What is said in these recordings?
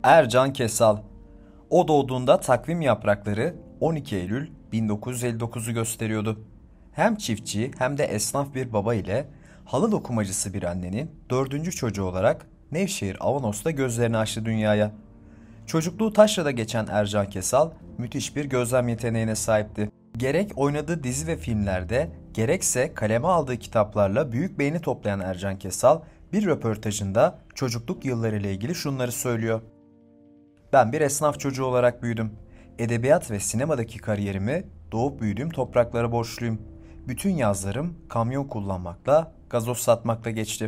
Ercan Kesal. O doğduğunda takvim yaprakları 12 Eylül 1959'u gösteriyordu. Hem çiftçi hem de esnaf bir baba ile halı dokumacısı bir annenin dördüncü çocuğu olarak Nevşehir Avanos'ta gözlerini açtı dünyaya. Çocukluğu taşrada geçen Ercan Kesal müthiş bir gözlem yeteneğine sahipti. Gerek oynadığı dizi ve filmlerde gerekse kaleme aldığı kitaplarla büyük beğeni toplayan Ercan Kesal bir röportajında çocukluk yılları ile ilgili şunları söylüyor. Ben bir esnaf çocuğu olarak büyüdüm. Edebiyat ve sinemadaki kariyerimi doğup büyüdüğüm topraklara borçluyum. Bütün yazlarım kamyon kullanmakla, gazoz satmakla geçti.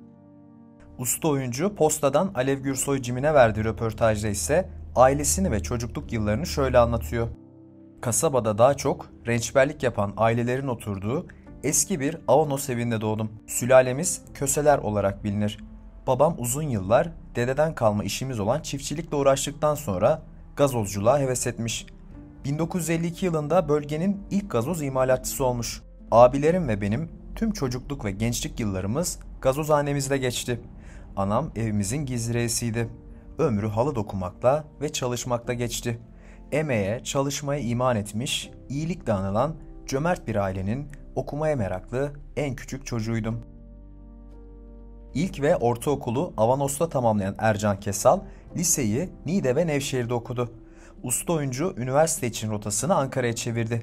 Usta oyuncu Posta'dan Alev Gürsoy Cim'ine verdiği röportajda ise ailesini ve çocukluk yıllarını şöyle anlatıyor. Kasabada daha çok rençberlik yapan ailelerin oturduğu eski bir Avanos evinde doğdum. Sülalemiz Köseler olarak bilinir. Babam uzun yıllar dededen kalma işimiz olan çiftçilikle uğraştıktan sonra gazozculuğa heves etmiş. 1952 yılında bölgenin ilk gazoz imalatçısı olmuş. Abilerim ve benim tüm çocukluk ve gençlik yıllarımız gazozhanemizde geçti. Anam evimizin gizli reisiydi. Ömrü halı dokumakla ve çalışmakla geçti. Emeğe, çalışmaya iman etmiş, iyilikle anılan cömert bir ailenin okumaya meraklı en küçük çocuğuydum. İlk ve ortaokulu Avanos'ta tamamlayan Ercan Kesal, liseyi Niğde ve Nevşehir'de okudu. Usta oyuncu üniversite için rotasını Ankara'ya çevirdi.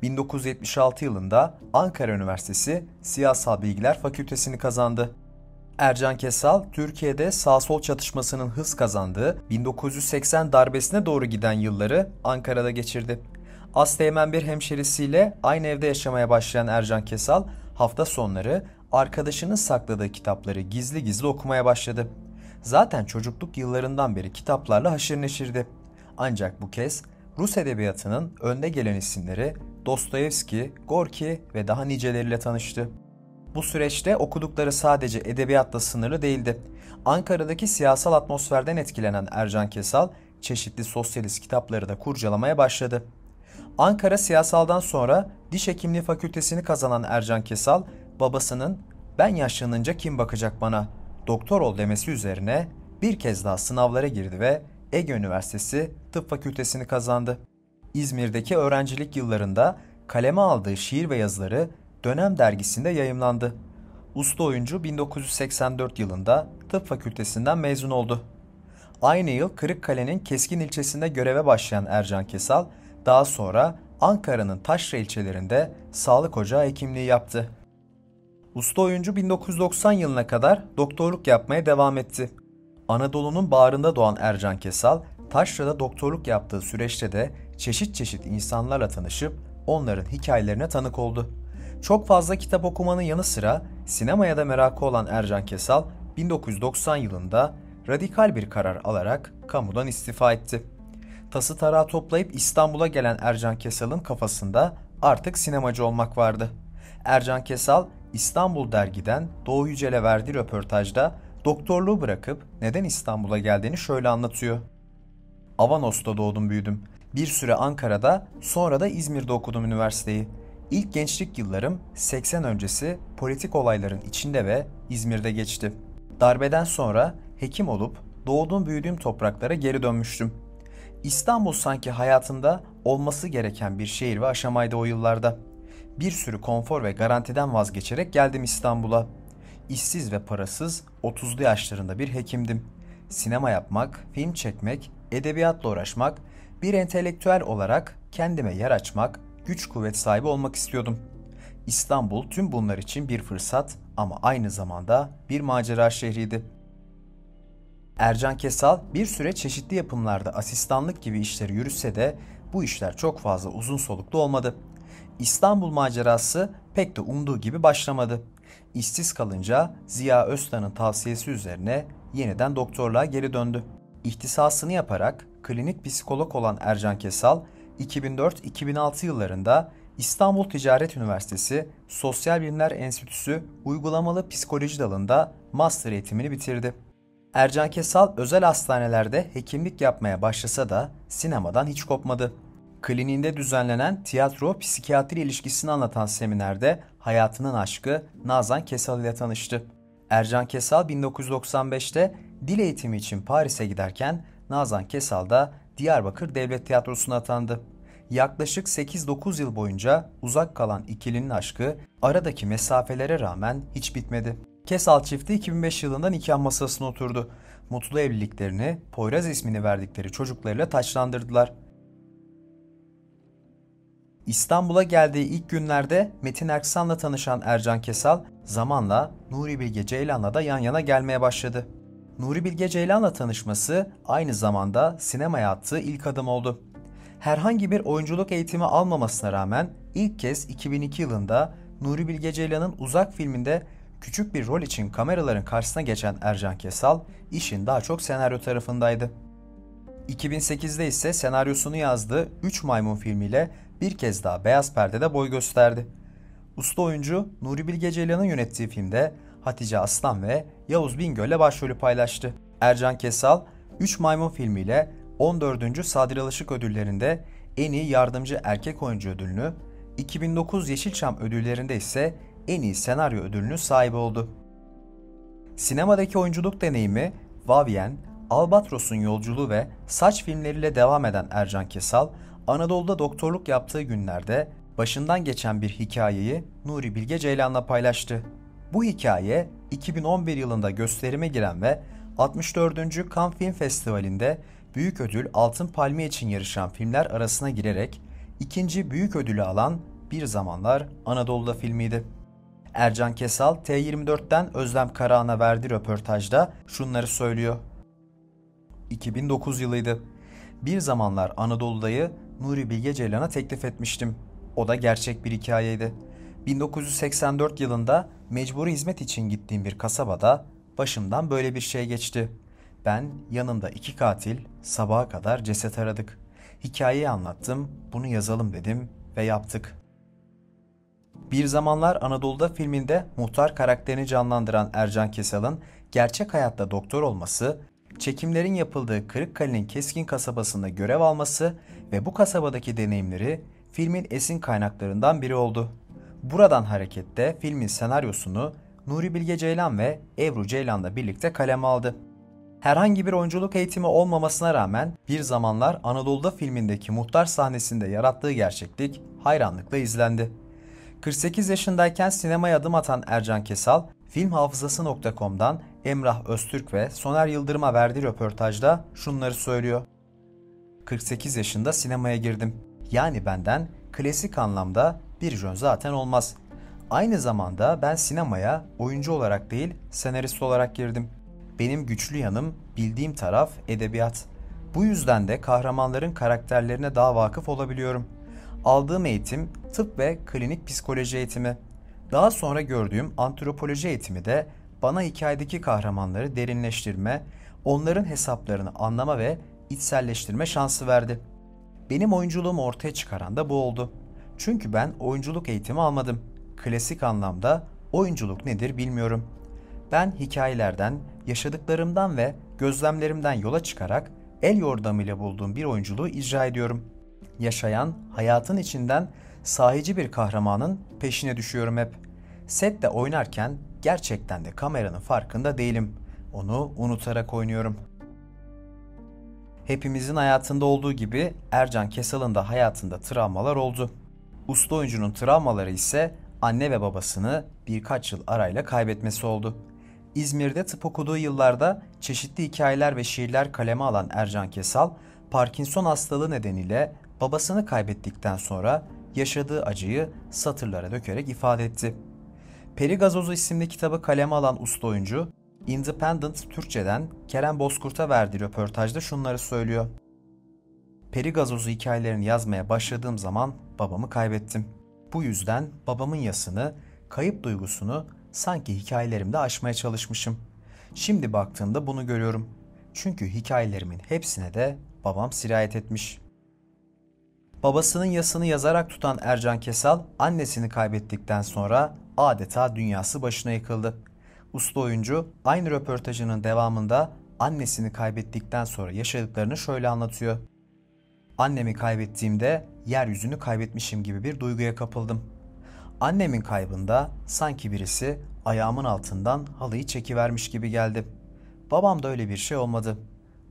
1976 yılında Ankara Üniversitesi Siyasal Bilgiler Fakültesini kazandı. Ercan Kesal, Türkiye'de sağ-sol çatışmasının hız kazandığı 1980 darbesine doğru giden yılları Ankara'da geçirdi. Asteğmen bir hemşerisiyle aynı evde yaşamaya başlayan Ercan Kesal, hafta sonları arkadaşının sakladığı kitapları gizli gizli okumaya başladı. Zaten çocukluk yıllarından beri kitaplarla haşır neşirdi. Ancak bu kez Rus edebiyatının önde gelen isimleri Dostoyevski, Gorki ve daha niceleriyle tanıştı. Bu süreçte okudukları sadece edebiyatla sınırlı değildi. Ankara'daki siyasal atmosferden etkilenen Ercan Kesal, çeşitli sosyalist kitapları da kurcalamaya başladı. Ankara Siyasal'dan sonra Diş Hekimliği Fakültesini kazanan Ercan Kesal, babasının "Ben yaşlanınca kim bakacak bana, doktor ol" demesi üzerine bir kez daha sınavlara girdi ve Ege Üniversitesi Tıp Fakültesini kazandı. İzmir'deki öğrencilik yıllarında kaleme aldığı şiir ve yazıları Dönem dergisinde yayımlandı. Usta oyuncu 1984 yılında Tıp Fakültesinden mezun oldu. Aynı yıl Kırıkkale'nin Keskin ilçesinde göreve başlayan Ercan Kesal, daha sonra Ankara'nın taşra ilçelerinde sağlık ocağı hekimliği yaptı. Usta oyuncu 1990 yılına kadar doktorluk yapmaya devam etti. Anadolu'nun bağrında doğan Ercan Kesal, taşrada doktorluk yaptığı süreçte de çeşit çeşit insanlarla tanışıp onların hikayelerine tanık oldu. Çok fazla kitap okumanın yanı sıra sinemaya da merakı olan Ercan Kesal, 1990 yılında radikal bir karar alarak kamudan istifa etti. Tası tarağı toplayıp İstanbul'a gelen Ercan Kesal'ın kafasında artık sinemacı olmak vardı. Ercan Kesal, İstanbul Dergi'den Doğu Yücel'e verdiği röportajda doktorluğu bırakıp neden İstanbul'a geldiğini şöyle anlatıyor. Avanos'ta doğdum büyüdüm. Bir süre Ankara'da, sonra da İzmir'de okudum üniversiteyi. İlk gençlik yıllarım 80 öncesi politik olayların içinde ve İzmir'de geçti. Darbeden sonra hekim olup doğduğum büyüdüğüm topraklara geri dönmüştüm. İstanbul sanki hayatımda olması gereken bir şehir ve aşamaydı o yıllarda. Bir sürü konfor ve garantiden vazgeçerek geldim İstanbul'a. İşsiz ve parasız 30'lu yaşlarında bir hekimdim. Sinema yapmak, film çekmek, edebiyatla uğraşmak, bir entelektüel olarak kendime yer açmak, güç kuvvet sahibi olmak istiyordum. İstanbul tüm bunlar için bir fırsat ama aynı zamanda bir macera şehriydi. Ercan Kesal bir süre çeşitli yapımlarda asistanlık gibi işleri yürütse de bu işler çok fazla uzun soluklu olmadı. İstanbul macerası pek de umduğu gibi başlamadı. İşsiz kalınca Ziya Öztan'ın tavsiyesi üzerine yeniden doktorluğa geri döndü. İhtisasını yaparak klinik psikolog olan Ercan Kesal, 2004-2006 yıllarında İstanbul Ticaret Üniversitesi Sosyal Bilimler Enstitüsü Uygulamalı Psikoloji dalında master eğitimini bitirdi. Ercan Kesal özel hastanelerde hekimlik yapmaya başlasa da sinemadan hiç kopmadı. Kliniğinde düzenlenen tiyatro-psikiyatri ilişkisini anlatan seminerde hayatının aşkı Nazan Kesal ile tanıştı. Ercan Kesal 1995'te dil eğitimi için Paris'e giderken Nazan Kesal da Diyarbakır Devlet Tiyatrosu'na atandı. Yaklaşık 8-9 yıl boyunca uzak kalan ikilinin aşkı aradaki mesafelere rağmen hiç bitmedi. Kesal çifti 2005 yılında nikah masasına oturdu. Mutlu evliliklerini Poyraz ismini verdikleri çocuklarıyla taçlandırdılar. İstanbul'a geldiği ilk günlerde Metin Erksan'la tanışan Ercan Kesal zamanla Nuri Bilge Ceylan'la da yan yana gelmeye başladı. Nuri Bilge Ceylan'la tanışması aynı zamanda sinemaya attığı ilk adım oldu. Herhangi bir oyunculuk eğitimi almamasına rağmen ilk kez 2002 yılında Nuri Bilge Ceylan'ın Uzak filminde küçük bir rol için kameraların karşısına geçen Ercan Kesal işin daha çok senaryo tarafındaydı. 2008'de ise senaryosunu yazdığı 3 Maymun filmiyle bir kez daha beyaz perdede boy gösterdi. Usta oyuncu Nuri Bilge Ceylan'ın yönettiği filmde Hatice Aslan ve Yavuz Bingöl'le başrolü paylaştı. Ercan Kesal 3 Maymun filmiyle 14. Sadri Alışık ödüllerinde en iyi yardımcı erkek oyuncu ödülünü, 2009 Yeşilçam ödüllerinde ise en iyi senaryo ödülünün sahibi oldu. Sinemadaki oyunculuk deneyimi Vavien, Albatros'un Yolculuğu ve Saç filmleriyle devam eden Ercan Kesal, Anadolu'da doktorluk yaptığı günlerde başından geçen bir hikayeyi Nuri Bilge Ceylan'la paylaştı. Bu hikaye 2011 yılında gösterime giren ve 64. Cannes Film Festivali'nde büyük ödül Altın Palmiye için yarışan filmler arasına girerek ikinci büyük ödülü alan Bir Zamanlar Anadolu'da filmiydi. Ercan Kesal T24'ten Özlem Karahan'a verdiği röportajda şunları söylüyor. 2009 yılıydı. Bir Zamanlar Anadolu'dayı Nuri Bilge Ceylan'a teklif etmiştim. O da gerçek bir hikayeydi. 1984 yılında mecburi hizmet için gittiğim bir kasabada başımdan böyle bir şey geçti. Ben, yanımda 2 katil, sabaha kadar ceset aradık. Hikayeyi anlattım, bunu yazalım dedim ve yaptık. Bir Zamanlar Anadolu'da filminde muhtar karakterini canlandıran Ercan Kesal'ın gerçek hayatta doktor olması, çekimlerin yapıldığı Kırıkkale'nin Keskin kasabasında görev alması ve bu kasabadaki deneyimleri filmin esin kaynaklarından biri oldu. Buradan hareketle filmin senaryosunu Nuri Bilge Ceylan ve Ebru Ceylan'la birlikte kaleme aldı. Herhangi bir oyunculuk eğitimi olmamasına rağmen Bir Zamanlar Anadolu'da filmindeki muhtar sahnesinde yarattığı gerçeklik hayranlıkla izlendi. 48 yaşındayken sinemaya adım atan Ercan Kesal, filmhafızası.com'dan Emrah Öztürk ve Soner Yıldırım'a verdiği röportajda şunları söylüyor. 48 yaşında sinemaya girdim. Yani benden klasik anlamda bir jön zaten olmaz. Aynı zamanda ben sinemaya oyuncu olarak değil senarist olarak girdim. Benim güçlü yanım, bildiğim taraf edebiyat. Bu yüzden de kahramanların karakterlerine daha vakıf olabiliyorum. Aldığım eğitim tıp ve klinik psikoloji eğitimi. Daha sonra gördüğüm antropoloji eğitimi de bana hikayedeki kahramanları derinleştirme, onların hesaplarını anlama ve içselleştirme şansı verdi. Benim oyunculuğumu ortaya çıkaran da bu oldu. Çünkü ben oyunculuk eğitimi almadım. Klasik anlamda oyunculuk nedir bilmiyorum. Ben hikayelerden, yaşadıklarımdan ve gözlemlerimden yola çıkarak el yordamıyla bulduğum bir oyunculuğu icra ediyorum. Yaşayan, hayatın içinden sahici bir kahramanın peşine düşüyorum hep. Sette oynarken gerçekten de kameranın farkında değilim. Onu unutarak oynuyorum. Hepimizin hayatında olduğu gibi Ercan Kesal'ın da hayatında travmalar oldu. Usta oyuncunun travmaları ise anne ve babasını birkaç yıl arayla kaybetmesi oldu. İzmir'de tıp okuduğu yıllarda çeşitli hikayeler ve şiirler kaleme alan Ercan Kesal, Parkinson hastalığı nedeniyle babasını kaybettikten sonra yaşadığı acıyı satırlara dökerek ifade etti. Peri Gazozu isimli kitabı kaleme alan usta oyuncu, Independent Türkçe'den Kerem Bozkurt'a verdiği röportajda şunları söylüyor. Peri Gazozu hikayelerini yazmaya başladığım zaman babamı kaybettim. Bu yüzden babamın yasını, kayıp duygusunu sanki hikayelerimde aşmaya çalışmışım. Şimdi baktığımda bunu görüyorum. Çünkü hikayelerimin hepsine de babam sirayet etmiş. Babasının yasını yazarak tutan Ercan Kesal, annesini kaybettikten sonra adeta dünyası başına yıkıldı. Usta oyuncu aynı röportajının devamında annesini kaybettikten sonra yaşadıklarını şöyle anlatıyor. Annemi kaybettiğimde yeryüzünü kaybetmişim gibi bir duyguya kapıldım. Annemin kaybında sanki birisi ayağımın altından halıyı çekivermiş gibi geldi. Babamda öyle bir şey olmadı.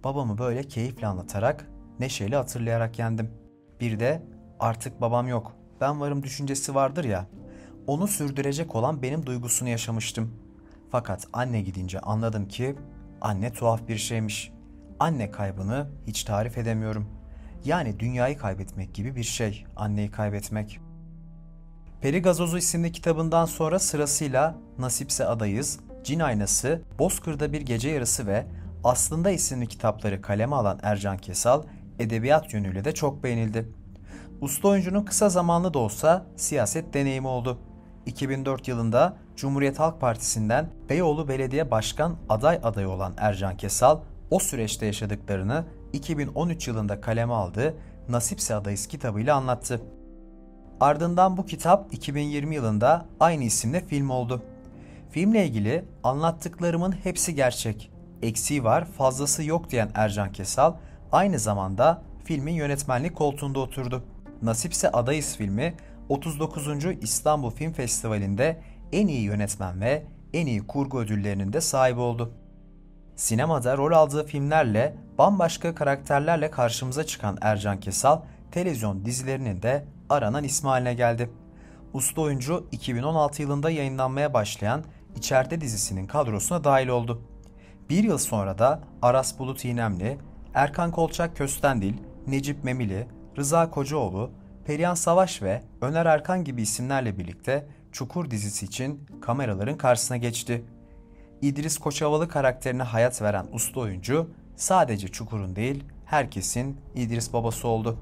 babamı böyle keyifle anlatarak, neşeyle hatırlayarak yendim. Bir de artık babam yok, ben varım düşüncesi vardır ya, onu sürdürecek olan benim duygusunu yaşamıştım. Fakat anne gidince anladım ki anne tuhaf bir şeymiş. Anne kaybını hiç tarif edemiyorum. Yani dünyayı kaybetmek gibi bir şey, anneyi kaybetmek. Peri Gazozu isimli kitabından sonra sırasıyla Nasipse Adayız, Cin Aynası, Bozkır'da Bir Gece Yarısı ve Aslında isimli kitapları kaleme alan Ercan Kesal, edebiyat yönüyle de çok beğenildi. Usta oyuncunun kısa zamanlı da olsa siyaset deneyimi oldu. 2004 yılında Cumhuriyet Halk Partisi'nden Beyoğlu Belediye Başkan adayı olan Ercan Kesal, o süreçte yaşadıklarını 2013 yılında kaleme aldığı Nasipse Adayız kitabıyla anlattı. Ardından bu kitap 2020 yılında aynı isimle film oldu. Filmle ilgili anlattıklarımın hepsi gerçek, eksiği var, fazlası yok diyen Ercan Kesal, aynı zamanda filmin yönetmenlik koltuğunda oturdu. Nasipse Adayız filmi 39. İstanbul Film Festivali'nde en iyi yönetmen ve en iyi kurgu ödüllerinin de sahibi oldu. Sinemada rol aldığı filmlerle bambaşka karakterlerle karşımıza çıkan Ercan Kesal, televizyon dizilerinin de aranan ismi haline geldi. Usta oyuncu 2016 yılında yayınlanmaya başlayan İçeride dizisinin kadrosuna dahil oldu. Bir yıl sonra da Aras Bulut İynemli, Erkan Kolçak Köstendil, Necip Memili, Rıza Kocaoğlu, Perihan Savaş ve Öner Erkan gibi isimlerle birlikte Çukur dizisi için kameraların karşısına geçti. İdris Koçovalı karakterine hayat veren usta oyuncu sadece Çukur'un değil herkesin İdris babası oldu.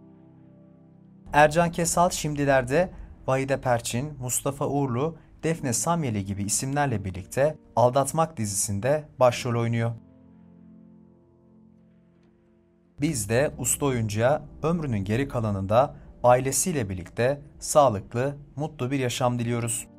Ercan Kesal şimdilerde Vahide Perçin, Mustafa Uğurlu, Defne Samyeli gibi isimlerle birlikte Aldatmak dizisinde başrol oynuyor. Biz de usta oyuncuya ömrünün geri kalanında ailesiyle birlikte sağlıklı, mutlu bir yaşam diliyoruz.